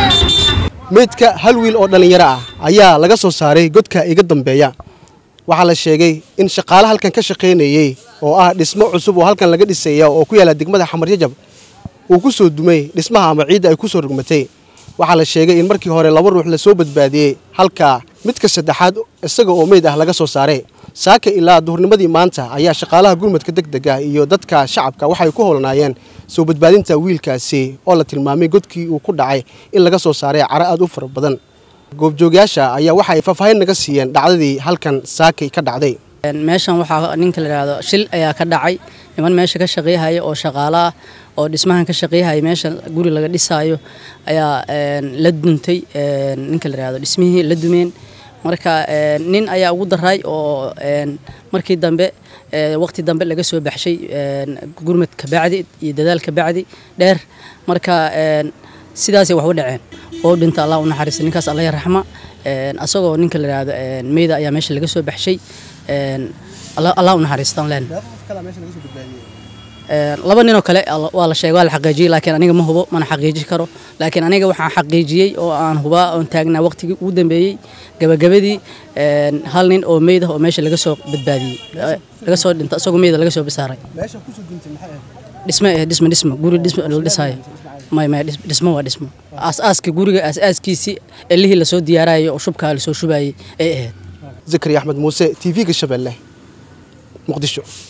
meydka hal wiil oo dhalinyaro ah ayaa laga soo saaray godka iga dambeeya waxaa la sheegay in shaqaale halkan ka shaqeynayay oo ah dhismo cusub oo halkan laga dhisay oo ku yaala degmada Xamar Jajab uu ku soo dumay dhismaha ama ciidda ay ku soo rugmatay waxaa la sheegay in markii hore laba ruux la soo badbaadiyay halka midka saddexaad isaga oo meyd ah laga soo saaray saaka ilaa duhurnimadii maanta ayaa shaqaalaha gurmadka degdega iyo dadka shacabka waxay ku howlanaayeen soo badbaadinta wiilkaasi oo la tilmaamay godkii uu ku dhacay in laga soo saaray cara aad u fara badan goobjoogayaasha ayaa waxay faahfaahin naga siiyeen dhacdadii halkan saakay ka dhacday meeshan waxaa ninka la yiraahdo shil ayaa ka dhacay niman meesha ka shaqeeyay oo shaqaalaha oo dhismahan ka shaqeeyay meesha guri laga dhisaayo ayaa la duntay ninka la yiraahdo dhismihii la dumeen marka nin ayaa ugu daray oo markii dambe waqti dambe laga soo baxshay gurmadka bacdi iyo dadaalka bacdi dheer marka sidaas ay wax u dhaceen oo dhinta Allah u naxariisto ninkaas Allah yarxama asagoo ninka la yiraahdo meeyda ayaa meesha laga soo baxshay Allah u naxariistaan leen laba nin oo kale waa la sheegay waa la xaqiijiyay laakiin aniga ma hubo mana xaqiijin karo laakiin aniga waxaan xaqiijiyay oo aan hubaa oo taagnaa waqtigii ugu dambeeyay gabagabadii hal nin oo meeyda oo meesha laga soo badbaadiyay laga soo dhinta asagoo meeyda laga soo bisaaray meesha ku soo dintay maxay dhismo guri dhismo la dhisaayo ما دسمه ودسمه أساس كجوري أساس كيسي اللي هي لسود دياراي وشبكة لسود شباي إيه ذكري أحمد موسى تي في كشبه الله مقدشو